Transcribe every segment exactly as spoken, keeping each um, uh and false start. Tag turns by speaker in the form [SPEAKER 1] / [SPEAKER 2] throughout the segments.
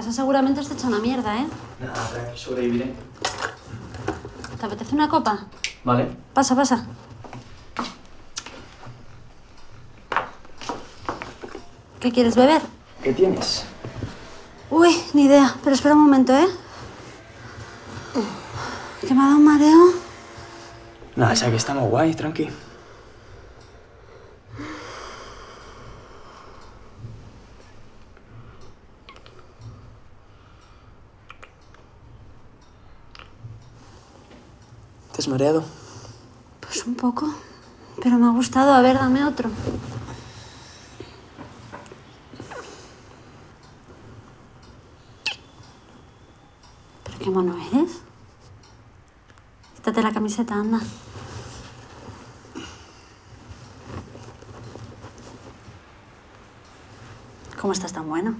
[SPEAKER 1] casa seguramente está hecha una mierda, ¿eh?
[SPEAKER 2] Nada, tranqui, sobreviviré.
[SPEAKER 1] ¿Te apetece una copa?
[SPEAKER 2] Vale.
[SPEAKER 1] Pasa, pasa. ¿Qué quieres beber?
[SPEAKER 2] ¿Qué tienes?
[SPEAKER 1] Uy, ni idea. Pero espera un momento, ¿eh? Que me ha dado un mareo.
[SPEAKER 2] Nada, o sea que estamos guay, tranqui. ¿Te has mareado?
[SPEAKER 1] Pues un poco. Pero me ha gustado. A ver, dame otro. ¿Pero qué mono eres? Quítate la camiseta, anda. ¿Cómo estás tan bueno?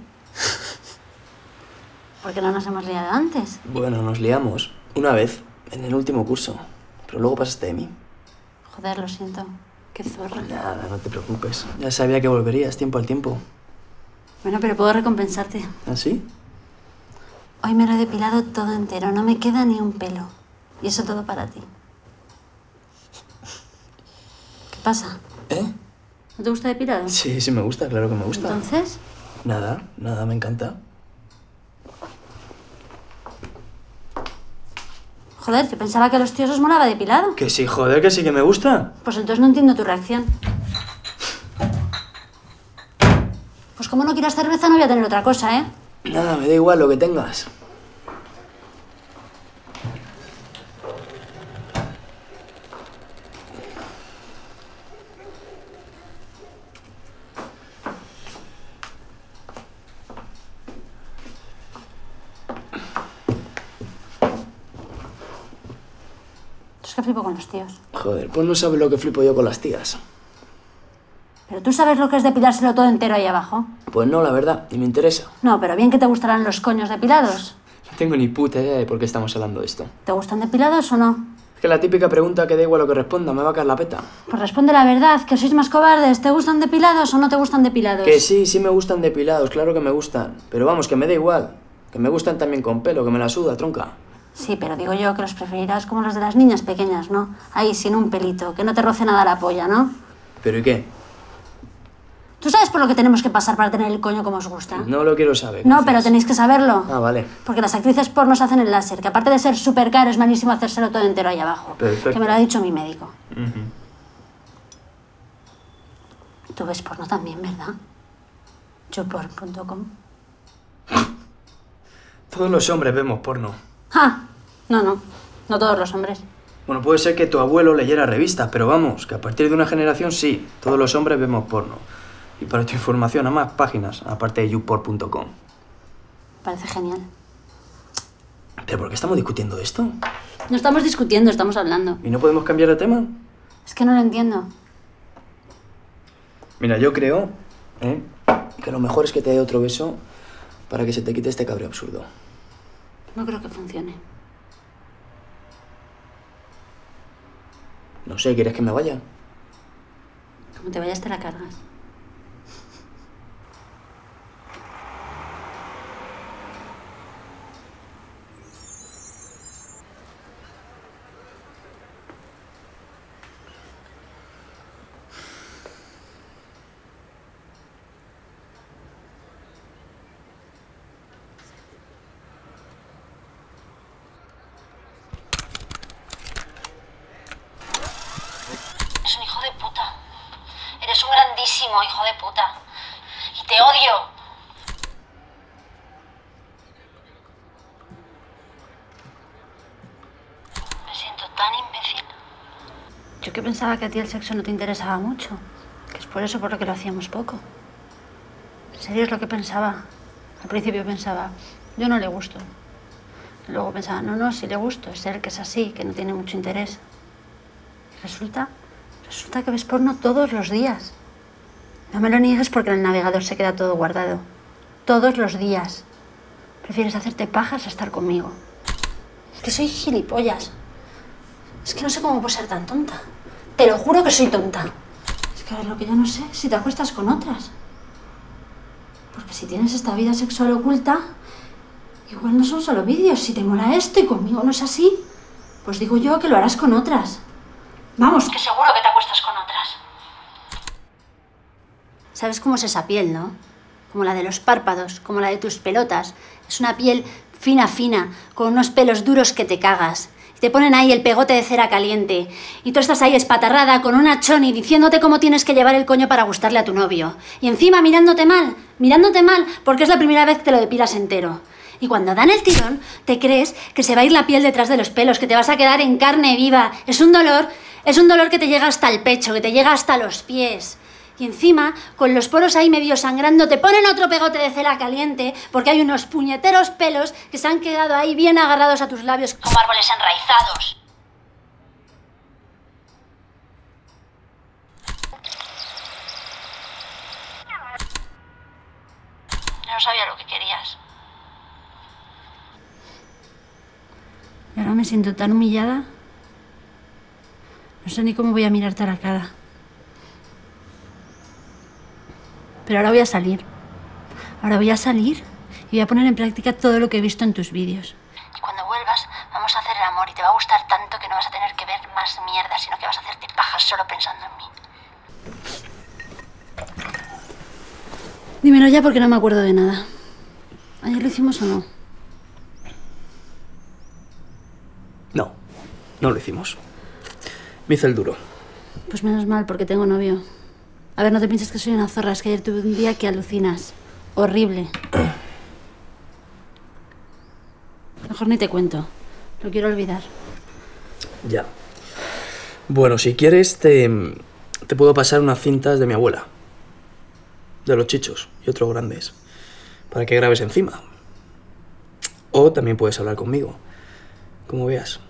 [SPEAKER 1] ¿Por qué no nos hemos liado antes?
[SPEAKER 2] Bueno, nos liamos. Una vez, en el último curso. Pero luego pasaste de mí.
[SPEAKER 1] Joder, lo siento. Qué zorra.
[SPEAKER 2] Nada, no te preocupes. Ya sabía que volverías tiempo al tiempo.
[SPEAKER 1] Bueno, pero puedo recompensarte.
[SPEAKER 2] ¿Ah, sí?
[SPEAKER 1] Hoy me lo he depilado todo entero. No me queda ni un pelo. Y eso todo para ti. ¿Qué pasa?
[SPEAKER 2] ¿Eh?
[SPEAKER 1] ¿No te gusta depilado?
[SPEAKER 2] Sí, sí me gusta, claro que me gusta.
[SPEAKER 1] ¿Entonces?
[SPEAKER 2] Nada, nada, me encanta.
[SPEAKER 1] Joder, yo pensaba que a los tíos os molaba depilado.
[SPEAKER 2] Que sí, joder, que sí que me gusta.
[SPEAKER 1] Pues entonces no entiendo tu reacción. Pues como no quieras cerveza, no voy a tener otra cosa, ¿eh?
[SPEAKER 2] Nada, me da igual lo que tengas.
[SPEAKER 1] Es que flipo con los tíos.
[SPEAKER 2] Joder, pues no sabes lo que flipo yo con las tías.
[SPEAKER 1] ¿Pero tú sabes lo que es depilárselo todo entero ahí abajo?
[SPEAKER 2] Pues no, la verdad, ni me interesa.
[SPEAKER 1] No, pero bien que te gustarán los coños depilados.
[SPEAKER 2] No tengo ni puta idea de por qué estamos hablando de esto.
[SPEAKER 1] ¿Te gustan depilados o no?
[SPEAKER 2] Es que la típica pregunta que da igual lo que responda, me va a caer la peta.
[SPEAKER 1] Pues responde la verdad, que sois más cobardes. ¿Te gustan depilados o no te gustan depilados?
[SPEAKER 2] Que sí, sí me gustan depilados, claro que me gustan. Pero vamos, que me da igual. Que me gustan también con pelo, que me la suda, tronca.
[SPEAKER 1] Sí, pero digo yo que los preferirás como los de las niñas pequeñas, ¿no? Ahí, sin un pelito, que no te roce nada la polla, ¿no?
[SPEAKER 2] ¿Pero y qué?
[SPEAKER 1] ¿Tú sabes por lo que tenemos que pasar para tener el coño como os gusta?
[SPEAKER 2] No lo quiero saber.
[SPEAKER 1] No,
[SPEAKER 2] gracias.
[SPEAKER 1] pero tenéis que saberlo.
[SPEAKER 2] Ah, vale.
[SPEAKER 1] Porque las actrices pornos hacen el láser, que aparte de ser súper caro, es malísimo hacérselo todo entero ahí abajo.
[SPEAKER 2] Perfecto.
[SPEAKER 1] Que me lo ha dicho mi médico.
[SPEAKER 2] Uh-huh.
[SPEAKER 1] Tú ves porno también, ¿verdad? youporn punto com.
[SPEAKER 2] Todos los hombres vemos porno.
[SPEAKER 1] ¡Ah! No, no. No todos los hombres.
[SPEAKER 2] Bueno, puede ser que tu abuelo leyera revistas, pero vamos, que a partir de una generación sí, todos los hombres vemos porno. Y para tu información, a más páginas, aparte de youporn punto com.
[SPEAKER 1] Parece genial.
[SPEAKER 2] ¿Pero por qué estamos discutiendo esto?
[SPEAKER 1] No estamos discutiendo, estamos hablando.
[SPEAKER 2] ¿Y no podemos cambiar de tema?
[SPEAKER 1] Es que no lo entiendo.
[SPEAKER 2] Mira, yo creo, ¿eh?, que lo mejor es que te dé otro beso para que se te quite este cabreo absurdo.
[SPEAKER 1] No creo que funcione.
[SPEAKER 2] No sé, ¿quieres que me vaya?
[SPEAKER 1] Como te vayas te la cargas. Eres un hijo de puta. Eres un grandísimo hijo de puta. Y te odio. Me siento tan imbécil. Yo que pensaba que a ti el sexo no te interesaba mucho. Que es por eso por lo que lo hacíamos poco. En serio es lo que pensaba. Al principio pensaba, yo no le gusto. Luego pensaba, no, no, sí le gusto. Es él que es así, que no tiene mucho interés. Y resulta... Resulta que ves porno todos los días. No me lo niegues porque en el navegador se queda todo guardado. Todos los días. Prefieres hacerte pajas a estar conmigo. Es que soy gilipollas. Es que no sé cómo puedo ser tan tonta. Te lo juro que soy tonta. Es que a ver, lo que yo no sé es si te acuestas con otras. Porque si tienes esta vida sexual oculta, Igual no son solo vídeos. Si te mola esto y conmigo no es así, pues digo yo que lo harás con otras. Vamos, que seguro que te acuestas con otras. ¿Sabes cómo es esa piel, no? Como la de los párpados, como la de tus pelotas. Es una piel fina, fina, con unos pelos duros que te cagas. Y te ponen ahí el pegote de cera caliente. Y tú estás ahí espatarrada con una choni diciéndote cómo tienes que llevar el coño para gustarle a tu novio. Y encima mirándote mal, mirándote mal, porque es la primera vez que te lo depilas entero. Y cuando dan el tirón, te crees que se va a ir la piel detrás de los pelos, que te vas a quedar en carne viva. Es un dolor, es un dolor que te llega hasta el pecho, que te llega hasta los pies. Y encima, con los poros ahí medio sangrando, te ponen otro pegote de cera caliente porque hay unos puñeteros pelos que se han quedado ahí bien agarrados a tus labios como árboles enraizados. Yo no sabía lo que querías. Y ahora me siento tan humillada. No sé ni cómo voy a mirarte a la cara. Pero ahora voy a salir. Ahora voy a salir y voy a poner en práctica todo lo que he visto en tus vídeos. Y cuando vuelvas, vamos a hacer el amor y te va a gustar tanto que no vas a tener que ver más mierda, sino que vas a hacerte pajas solo pensando en mí. Dímelo ya porque no me acuerdo de nada. ¿Ayer lo hicimos o no?
[SPEAKER 2] No, no lo hicimos. Me hice el duro.
[SPEAKER 1] Pues menos mal, porque tengo novio. A ver, no te pienses que soy una zorra, es que ayer tuve un día que alucinas. Horrible. Mejor ni te cuento. Lo quiero olvidar.
[SPEAKER 2] Ya. Bueno, si quieres, te, te puedo pasar unas cintas de mi abuela. De los chichos y otros grandes. Para que grabes encima. O también puedes hablar conmigo. Como veas.